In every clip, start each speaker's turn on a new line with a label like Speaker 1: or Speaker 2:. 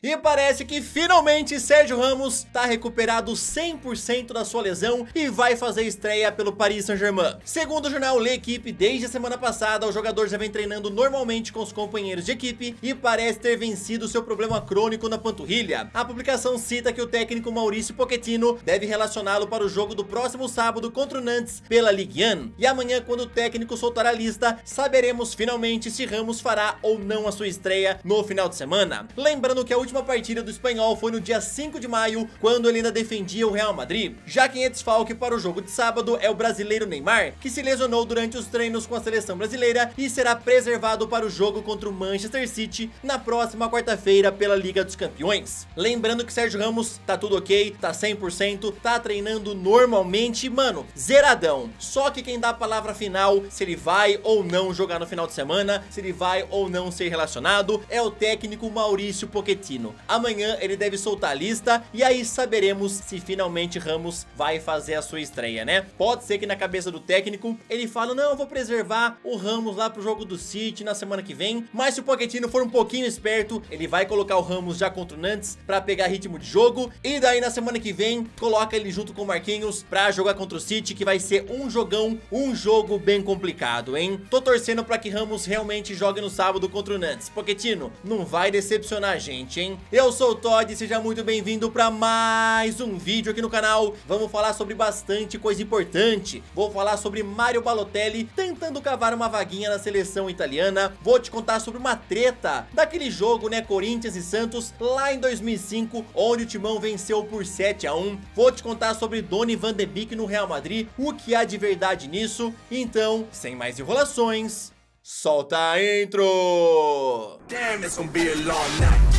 Speaker 1: E parece que finalmente Sérgio Ramos tá recuperado 100% da sua lesão e vai fazer estreia pelo Paris Saint-Germain. Segundo o jornal L'Equipe, desde a semana passada o jogador já vem treinando normalmente com os companheiros de equipe e parece ter vencido seu problema crônico na panturrilha. A publicação cita que o técnico Mauricio Pochettino deve relacioná-lo para o jogo do próximo sábado contra o Nantes pela Ligue 1. E amanhã, quando o técnico soltar a lista, saberemos finalmente se Ramos fará ou não a sua estreia no final de semana. Lembrando que a última partida do espanhol foi no dia 5 de maio, quando ele ainda defendia o Real Madrid. Já quem é desfalque para o jogo de sábado é o brasileiro Neymar, que se lesionou durante os treinos com a seleção brasileira e será preservado para o jogo contra o Manchester City na próxima quarta-feira pela Liga dos Campeões. Lembrando que Sérgio Ramos tá tudo ok, tá 100%, tá treinando normalmente, mano, zeradão. Só que quem dá a palavra final, se ele vai ou não jogar no final de semana, se ele vai ou não ser relacionado, é o técnico Mauricio Pochettino. Amanhã ele deve soltar a lista e aí saberemos se finalmente Ramos vai fazer a sua estreia, né? Pode ser que na cabeça do técnico ele fala, não, eu vou preservar o Ramos lá pro jogo do City na semana que vem, mas se o Pochettino for um pouquinho esperto, ele vai colocar o Ramos já contra o Nantes pra pegar ritmo de jogo e daí na semana que vem coloca ele junto com o Marquinhos pra jogar contra o City, que vai ser um jogão, um jogo bem complicado, hein? Tô torcendo pra que Ramos realmente jogue no sábado contra o Nantes. Pochettino, não vai decepcionar a gente, hein? Eu sou o Todd e seja muito bem-vindo pra mais um vídeo aqui no canal. Vamos falar sobre bastante coisa importante. Vou falar sobre Mario Balotelli tentando cavar uma vaguinha na seleção italiana. Vou te contar sobre uma treta daquele jogo, né, Corinthians e Santos, lá em 2005, onde o Timão venceu por 7-1. Vou te contar sobre Donny van de Beek no Real Madrid, o que há de verdade nisso. Então, sem mais enrolações, solta a intro!
Speaker 2: Damn, it's gonna be a long night.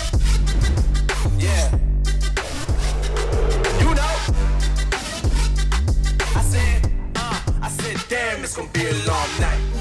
Speaker 2: Yeah. You know. I said, damn, it's gonna be a long night.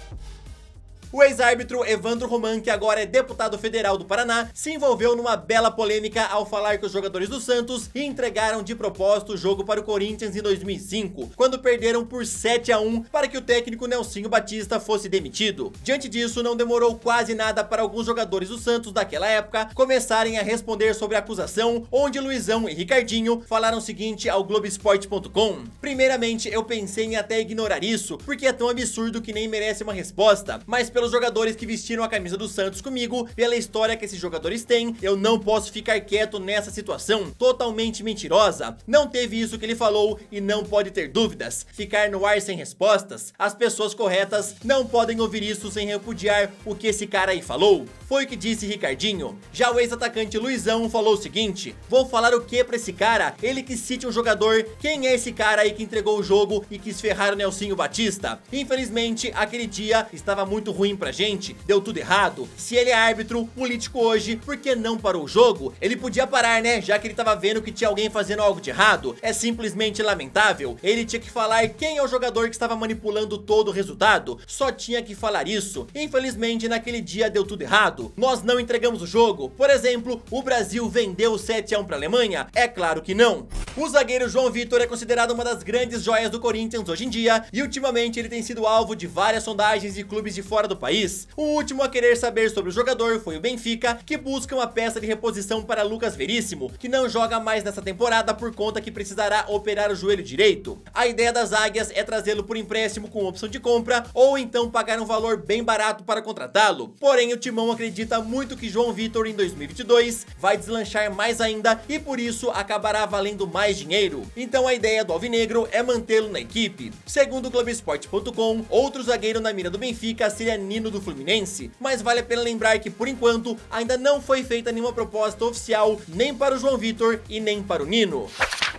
Speaker 1: O ex-árbitro Evandro Roman, que agora é deputado federal do Paraná, se envolveu numa bela polêmica ao falar que os jogadores do Santos entregaram de propósito o jogo para o Corinthians em 2005, quando perderam por 7-1 para que o técnico Nelsinho Batista fosse demitido. Diante disso, não demorou quase nada para alguns jogadores do Santos daquela época começarem a responder sobre a acusação, onde Luizão e Ricardinho falaram o seguinte ao Globoesporte.com: primeiramente, eu pensei em até ignorar isso, porque é tão absurdo que nem merece uma resposta, mas pelos jogadores que vestiram a camisa do Santos comigo, pela história que esses jogadores têm, eu não posso ficar quieto nessa situação totalmente mentirosa. Não teve isso que ele falou e não pode ter dúvidas. Ficar no ar sem respostas, as pessoas corretas não podem ouvir isso sem repudiar o que esse cara aí falou. Foi o que disse Ricardinho. Já o ex-atacante Luizão falou o seguinte: vou falar o que pra esse cara? Ele que cite um jogador, quem é esse cara aí que entregou o jogo e quis ferrar o Nelsinho Batista? Infelizmente, aquele dia estava muito ruim pra gente, deu tudo errado. Se ele é árbitro político hoje, por que não parou o jogo? Ele podia parar, né? Já que ele tava vendo que tinha alguém fazendo algo de errado. É simplesmente lamentável. Ele tinha que falar quem é o jogador que estava manipulando todo o resultado. Só tinha que falar isso. Infelizmente, naquele dia deu tudo errado. Nós não entregamos o jogo. Por exemplo, o Brasil vendeu 7-1 pra Alemanha? É claro que não. O zagueiro João Vitor é considerado uma das grandes joias do Corinthians hoje em dia e ultimamente ele tem sido alvo de várias sondagens de clubes de fora do país. O último a querer saber sobre o jogador foi o Benfica, que busca uma peça de reposição para Lucas Veríssimo, que não joga mais nessa temporada por conta que precisará operar o joelho direito. A ideia das águias é trazê-lo por empréstimo com opção de compra ou então pagar um valor bem barato para contratá-lo. Porém, o Timão acredita muito que João Vitor em 2022 vai deslanchar mais ainda e por isso acabará valendo mais dinheiro. Então a ideia do alvinegro é mantê-lo na equipe. Segundo o Globoesporte.com, outro zagueiro na mira do Benfica seria Nino do Fluminense, mas vale a pena lembrar que por enquanto ainda não foi feita nenhuma proposta oficial nem para o João Vitor e nem para o Nino.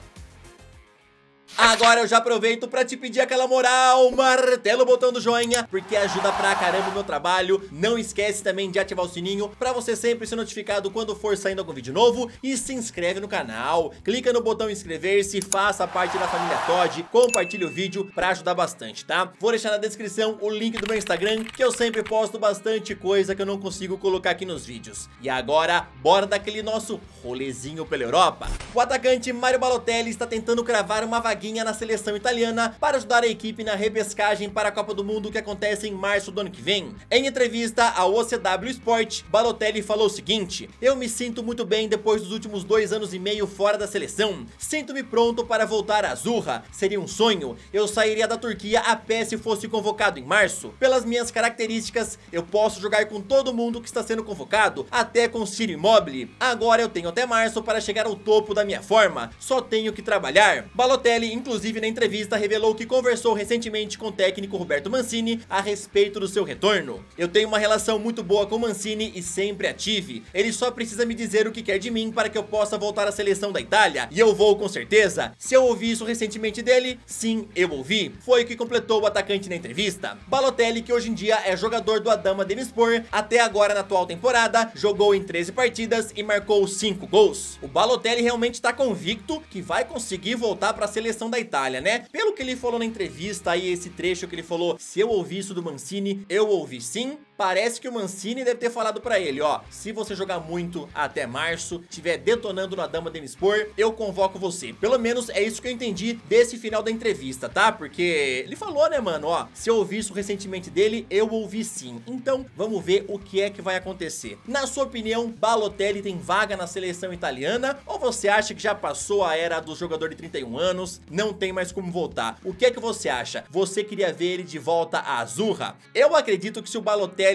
Speaker 1: Agora eu já aproveito pra te pedir aquela moral, martela o botão do joinha, porque ajuda pra caramba o meu trabalho. Não esquece também de ativar o sininho pra você sempre ser notificado quando for saindo algum vídeo novo. E se inscreve no canal, clica no botão inscrever-se, faça parte da família Todd, compartilhe o vídeo pra ajudar bastante, tá? Vou deixar na descrição o link do meu Instagram, que eu sempre posto bastante coisa que eu não consigo colocar aqui nos vídeos. E agora, bora daquele nosso rolezinho pela Europa. O atacante Mario Balotelli está tentando cravar uma vaguinha vaguinha na seleção italiana para ajudar a equipe na repescagem para a Copa do Mundo que acontece em março do ano que vem. Em entrevista ao OCW Sport, Balotelli falou o seguinte: eu me sinto muito bem depois dos últimos 2 anos e meio fora da seleção. Sinto-me pronto para voltar à Azurra. Seria um sonho. Eu sairia da Turquia a pé se fosse convocado em março. Pelas minhas características, eu posso jogar com todo mundo que está sendo convocado, até com Ciro Immobile. Agora eu tenho até março para chegar ao topo da minha forma. Só tenho que trabalhar. Balotelli, inclusive na entrevista, revelou que conversou recentemente com o técnico Roberto Mancini a respeito do seu retorno. Eu tenho uma relação muito boa com Mancini e sempre a tive. Ele só precisa me dizer o que quer de mim para que eu possa voltar à seleção da Itália, e eu vou com certeza. Se eu ouvi isso recentemente dele, sim, eu ouvi. Foi o que completou o atacante na entrevista. Balotelli, que hoje em dia é jogador do Adana Demirspor, até agora na atual temporada, jogou em 13 partidas e marcou 5 gols. O Balotelli realmente está convicto que vai conseguir voltar para a seleção da Itália, né? Pelo que ele falou na entrevista aí, esse trecho que ele falou, se eu ouvi isso do Mancini, eu ouvi sim. Parece que o Mancini deve ter falado pra ele, ó, se você jogar muito até março, estiver detonando no Adana Demirspor, eu convoco você. Pelo menos é isso que eu entendi desse final da entrevista, tá? Porque ele falou, né, mano, ó, se eu ouvi isso recentemente dele, eu ouvi sim. Então, vamos ver o que é que vai acontecer. Na sua opinião, Balotelli tem vaga na seleção italiana? Ou você acha que já passou a era do jogador de 31 anos, não tem mais como voltar? O que é que você acha? Você queria ver ele de volta à Azurra? Eu acredito que se o Balotelli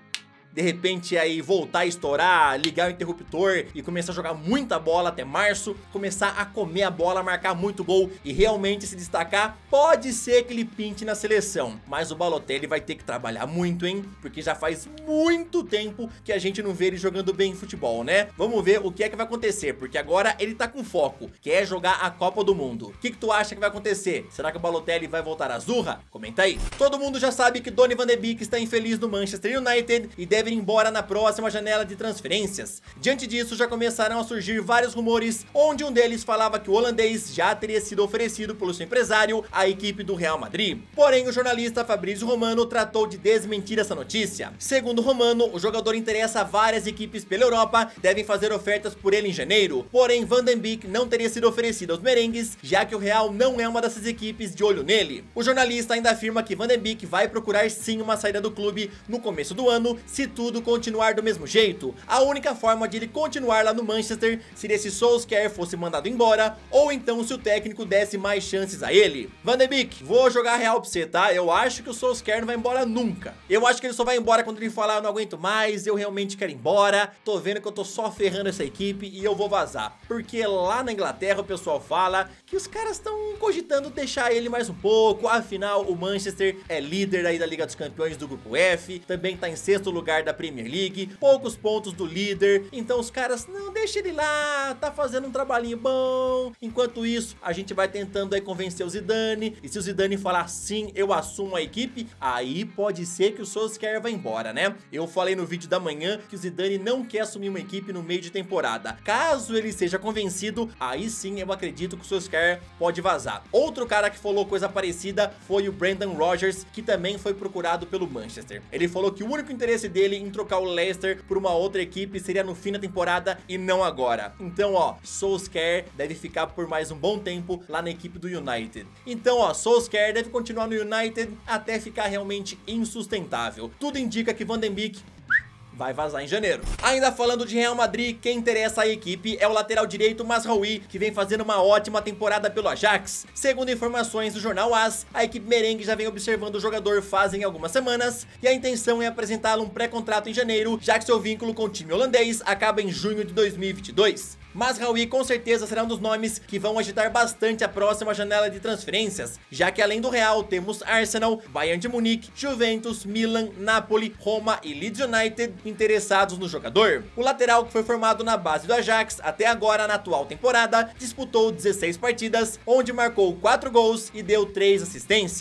Speaker 1: de repente aí voltar a estourar, ligar o interruptor e começar a jogar muita bola até março, começar a comer a bola, marcar muito gol e realmente se destacar, pode ser que ele pinte na seleção. Mas o Balotelli vai ter que trabalhar muito, hein? Porque já faz muito tempo que a gente não vê ele jogando bem futebol, né? Vamos ver o que é que vai acontecer, porque agora ele tá com foco, que é jogar a Copa do Mundo. O que tu acha que vai acontecer? Será que o Balotelli vai voltar à Azurra? Comenta aí. Todo mundo já sabe que Donny van de Beek está infeliz no Manchester United e deve ir embora na próxima janela de transferências. Diante disso, já começaram a surgir vários rumores, onde um deles falava que o holandês já teria sido oferecido pelo seu empresário à equipe do Real Madrid. Porém, o jornalista Fabrizio Romano tratou de desmentir essa notícia. Segundo Romano, o jogador interessa a várias equipes pela Europa, devem fazer ofertas por ele em janeiro. Porém, Van de Beek não teria sido oferecido aos merengues, já que o Real não é uma dessas equipes de olho nele. O jornalista ainda afirma que Van de Beek vai procurar sim uma saída do clube no começo do ano, se tudo continuar do mesmo jeito. A única forma de ele continuar lá no Manchester seria se Solskjaer fosse mandado embora, ou então se o técnico desse mais chances a ele. Van de Beek, vou jogar real pra você, tá? Eu acho que o Solskjaer não vai embora nunca. Eu acho que ele só vai embora quando ele falar, eu não aguento mais, eu realmente quero ir embora, tô vendo que eu tô só ferrando essa equipe e eu vou vazar. Porque lá na Inglaterra o pessoal fala que os caras estão cogitando deixar ele mais um pouco, afinal o Manchester é líder aí da Liga dos Campeões do Grupo F, também tá em 6º lugar da Premier League, poucos pontos do líder, então os caras, não, deixa ele lá, tá fazendo um trabalhinho bom. Enquanto isso, a gente vai tentando aí convencer o Zidane, e se o Zidane falar sim, eu assumo a equipe, aí pode ser que o Solskjaer vá embora, né? Eu falei no vídeo da manhã que o Zidane não quer assumir uma equipe no meio de temporada. Caso ele seja convencido, aí sim eu acredito que o Solskjaer pode vazar. Outro cara que falou coisa parecida foi o Brendan Rodgers, que também foi procurado pelo Manchester. Ele falou que o único interesse dele em trocar o Leicester por uma outra equipe seria no fim da temporada e não agora. Então, ó, Solskjaer deve ficar por mais um bom tempo lá na equipe do United. Então, ó, Solskjaer deve continuar no United até ficar realmente insustentável. Tudo indica que Van de Beek vai vazar em janeiro. Ainda falando de Real Madrid, quem interessa a equipe é o lateral direito Mazraoui, que vem fazendo uma ótima temporada pelo Ajax. Segundo informações do jornal AS, a equipe merengue já vem observando o jogador fazem algumas semanas e a intenção é apresentá-lo um pré-contrato em janeiro, já que seu vínculo com o time holandês acaba em junho de 2022. Mazraoui com certeza será um dos nomes que vão agitar bastante a próxima janela de transferências, já que além do Real temos Arsenal, Bayern de Munique, Juventus, Milan, Napoli, Roma e Leeds United interessados no jogador. O lateral, que foi formado na base do Ajax até agora na atual temporada, disputou 16 partidas, onde marcou 4 gols e deu 3 assistências.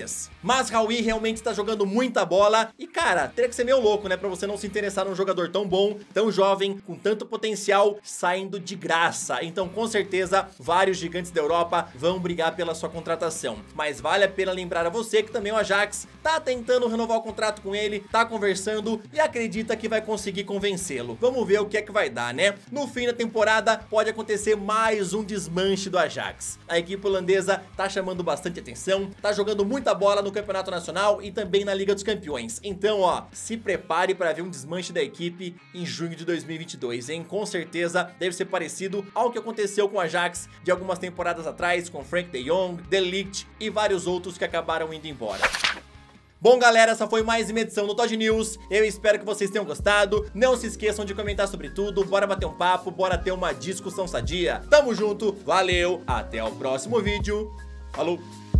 Speaker 1: Mazraoui realmente está jogando muita bola e, cara, teria que ser meio louco, né, pra você não se interessar num jogador tão bom, tão jovem, com tanto potencial, saindo de graça. Então, com certeza, vários gigantes da Europa vão brigar pela sua contratação. Mas vale a pena lembrar a você que também o Ajax tá tentando renovar o contrato com ele, tá conversando e acredita que vai conseguir convencê-lo. Vamos ver o que é que vai dar, né? No fim da temporada, pode acontecer mais um desmanche do Ajax. A equipe holandesa tá chamando bastante atenção, tá jogando muita bola no Campeonato Nacional e também na Liga dos Campeões. Então, ó, se prepare para ver um desmanche da equipe em junho de 2022, hein? Com certeza deve ser parecido ao que aconteceu com o Ajax de algumas temporadas atrás, com Frank de Jong, De Ligt e vários outros que acabaram indo embora. Bom, galera, essa foi mais uma edição do Todd News. Eu espero que vocês tenham gostado. Não se esqueçam de comentar sobre tudo. Bora bater um papo, bora ter uma discussão sadia. Tamo junto, valeu, até o próximo vídeo. Falou!